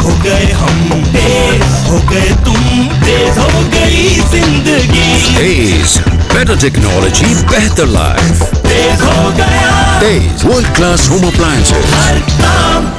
हो गए हम तेज, हो गए तुम तेज, हो गई जिंदगी तेज। बेटर टेक्नोलॉजी, बेहतर लाइफ। तेज हो गया तेज वर्ल्ड क्लास होम अप्लायंसेज। हर काम